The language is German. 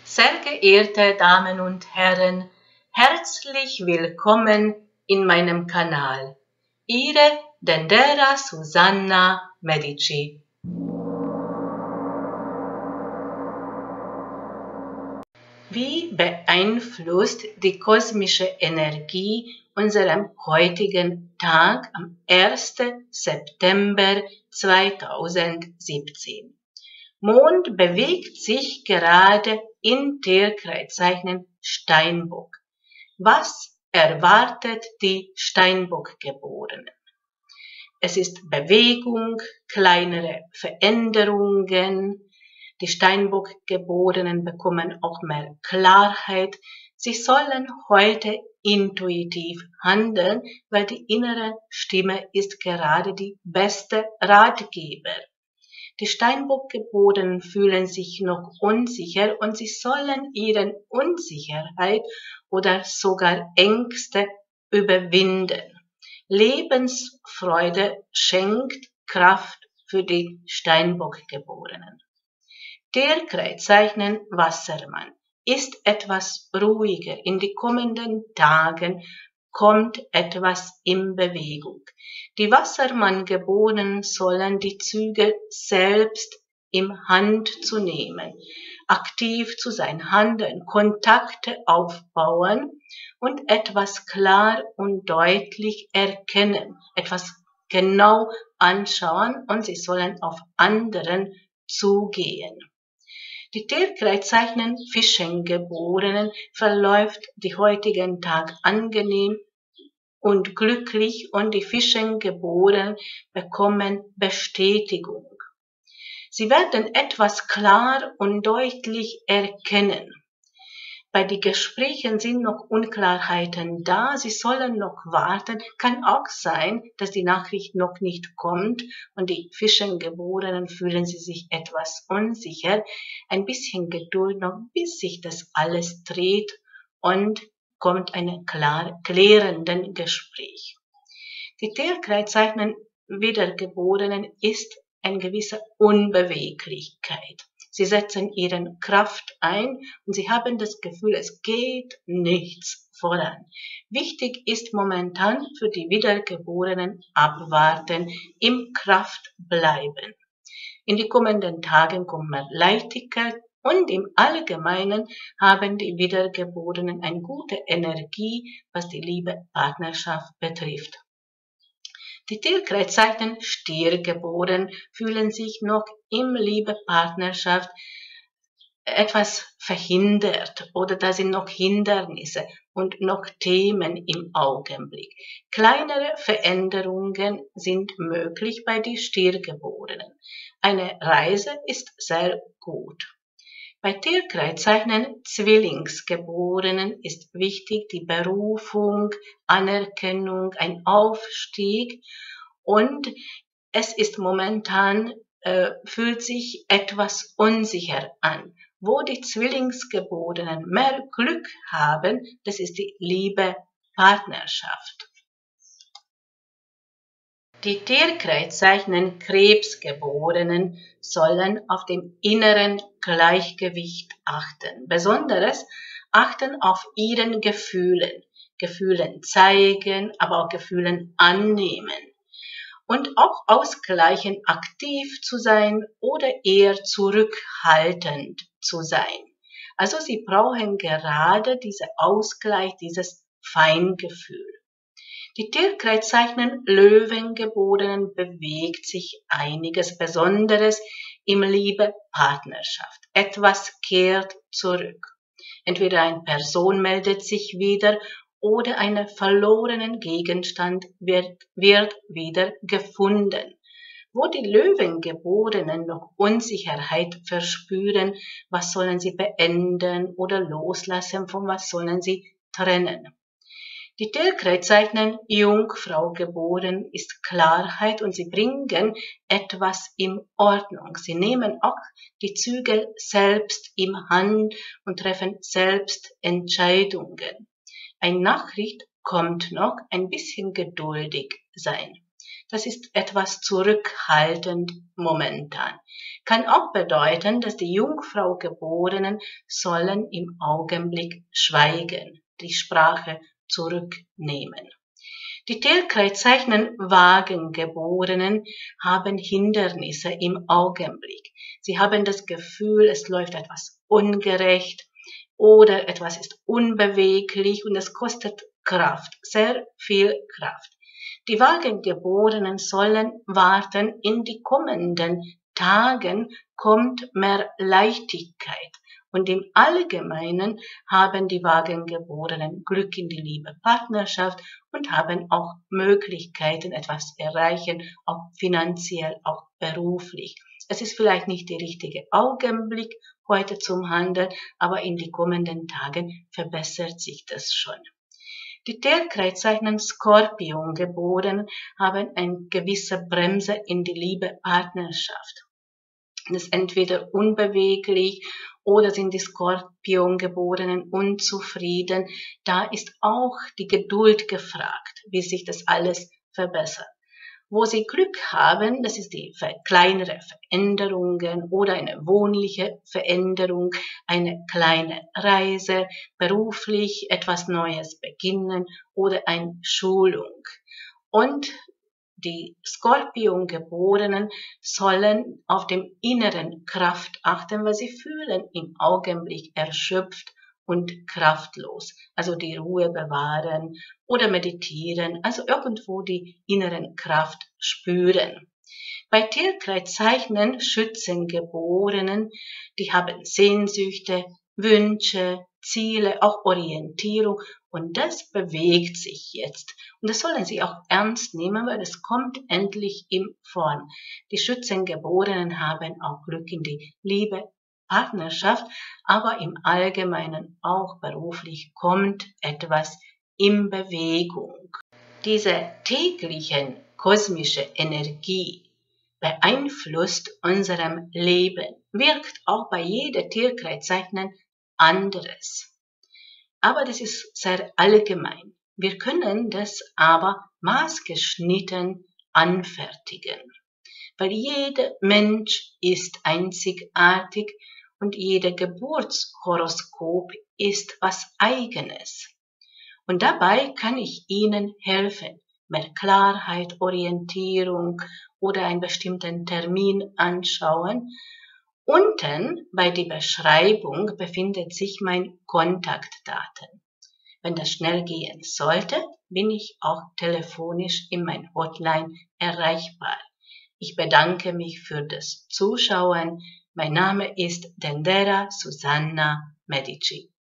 Sehr geehrte Damen und Herren, herzlich willkommen in meinem Kanal. Ihre Dendera Susanna Medici. Wie beeinflusst die kosmische Energie unseren heutigen Tag am 1. September 2017? Mond bewegt sich gerade in Tierkreiszeichen Steinbock. Was erwartet die Steinbock-Geborenen? Es ist Bewegung, kleinere Veränderungen. Die Steinbock-Geborenen bekommen auch mehr Klarheit. Sie sollen heute intuitiv handeln, weil die innere Stimme ist gerade die beste Ratgeber. Die Steinbock-Geborenen fühlen sich noch unsicher und sie sollen ihre Unsicherheit oder sogar Ängste überwinden. Lebensfreude schenkt Kraft für die Steinbock-Geborenen. Tierkreiszeichen Wassermann ist etwas ruhiger. In die kommenden Tagen kommt etwas in Bewegung. Die Wassermann-Geborenen sollen die Zügel selbst in Hand zu nehmen, aktiv zu sein, handeln, Kontakte aufbauen und etwas klar und deutlich erkennen, etwas genau anschauen und sie sollen auf anderen zugehen. Die Tierkreiszeichen Fischengeborenen verläuft die heutigen Tag angenehm und glücklich und die Fischengeborenen bekommen Bestätigung. Sie werden etwas klar und deutlich erkennen. Bei den Gesprächen sind noch Unklarheiten da, sie sollen noch warten. Kann auch sein, dass die Nachricht noch nicht kommt und die Fischengeborenen fühlen sie sich etwas unsicher. Ein bisschen Geduld noch, bis sich das alles dreht und kommt ein klärenden Gespräch. Die Tierkreiszeichen Wiedergeborenen ist eine gewisse Unbeweglichkeit. Sie setzen ihre Kraft ein und sie haben das Gefühl, es geht nichts voran. Wichtig ist momentan für die Wiedergeborenen abwarten, im Kraft bleiben. In die kommenden Tagen kommt mehr Leichtigkeit und im Allgemeinen haben die Wiedergeborenen eine gute Energie, was die Liebe Partnerschaft betrifft. Die Tierkreiszeichen Stiergeboren fühlen sich noch im Liebe-Partnerschaft etwas verhindert oder da sind noch Hindernisse und noch Themen im Augenblick. Kleinere Veränderungen sind möglich bei den Stiergeborenen. Eine Reise ist sehr gut. Bei Tierkreiszeichen Zwillingsgeborenen ist wichtig die Berufung, Anerkennung, ein Aufstieg und es ist momentan, fühlt sich etwas unsicher an. Wo die Zwillingsgeborenen mehr Glück haben, das ist die Liebe Partnerschaft. Die Tierkreiszeichen Krebsgeborenen sollen auf dem inneren Gleichgewicht achten. Besonderes achten auf ihren Gefühlen. Gefühlen zeigen, aber auch Gefühlen annehmen. Und auch ausgleichen, aktiv zu sein oder eher zurückhaltend zu sein. Also sie brauchen gerade diesen Ausgleich, dieses Feingefühl. Die Tierkreiszeichen Löwengeborenen bewegt sich einiges Besonderes im Liebe-Partnerschaft. Etwas kehrt zurück. Entweder eine Person meldet sich wieder oder einen verlorenen Gegenstand wird wieder gefunden. Wo die Löwengeborenen noch Unsicherheit verspüren, was sollen sie beenden oder loslassen, von was sollen sie trennen. Die Tierkreiszeichen Jungfrau geboren ist Klarheit und sie bringen etwas in Ordnung. Sie nehmen auch die Zügel selbst in Hand und treffen selbst Entscheidungen. Eine Nachricht kommt noch, ein bisschen geduldig sein. Das ist etwas zurückhaltend momentan. Kann auch bedeuten, dass die Jungfrau-Geborenen sollen im Augenblick schweigen, die Sprache zurücknehmen. Die Tierkreiszeichen Wagengeborenen haben Hindernisse im Augenblick. Sie haben das Gefühl, es läuft etwas ungerecht oder etwas ist unbeweglich und es kostet Kraft, sehr viel Kraft. Die Wagengeborenen sollen warten, in die kommenden Tagen kommt mehr Leichtigkeit. Und im Allgemeinen haben die Wagengeborenen Glück in die Liebe, Partnerschaft und haben auch Möglichkeiten, etwas zu erreichen, auch finanziell, auch beruflich. Es ist vielleicht nicht der richtige Augenblick heute zum Handeln, aber in die kommenden Tagen verbessert sich das schon. Die Tierkreiszeichen Skorpion geboren haben eine gewisse Bremse in die Liebe, Partnerschaft. Das ist entweder unbeweglich oder sind die Skorpiongeborenen unzufrieden. Da ist auch die Geduld gefragt, wie sich das alles verbessert. Wo sie Glück haben, das ist die kleinere Veränderungen oder eine wohnliche Veränderung, eine kleine Reise, beruflich etwas Neues beginnen oder eine Schulung. Und die Skorpiongeborenen sollen auf dem inneren Kraft achten, weil sie fühlen im Augenblick erschöpft und kraftlos. Also die Ruhe bewahren oder meditieren, also irgendwo die inneren Kraft spüren. Bei Tierkreiszeichen Schützengeborenen, die haben Sehnsüchte, Wünsche, Ziele, auch Orientierung und das bewegt sich jetzt. Und das sollen Sie auch ernst nehmen, weil es kommt endlich in Form. Die Schützengeborenen haben auch Glück in die Liebe, Partnerschaft, aber im Allgemeinen auch beruflich kommt etwas in Bewegung. Diese täglichen kosmische Energie beeinflusst unserem Leben, wirkt auch bei jeder Tierkreiszeichen anderes. Aber das ist sehr allgemein. Wir können das aber maßgeschnitten anfertigen, weil jeder Mensch ist einzigartig und jeder Geburtshoroskop ist was Eigenes. Und dabei kann ich Ihnen helfen, mehr Klarheit, Orientierung oder einen bestimmten Termin anschauen. Unten bei der Beschreibung befindet sich mein Kontaktdaten. Wenn das schnell gehen sollte, bin ich auch telefonisch in mein Hotline erreichbar. Ich bedanke mich für das Zuschauen. Mein Name ist Dendera Susanna Medici.